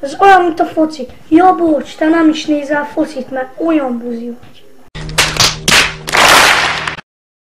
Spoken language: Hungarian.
Ez olyan, mint a foci. Ja, bocs, te nem is nézel focit, mert olyan buzi vagy.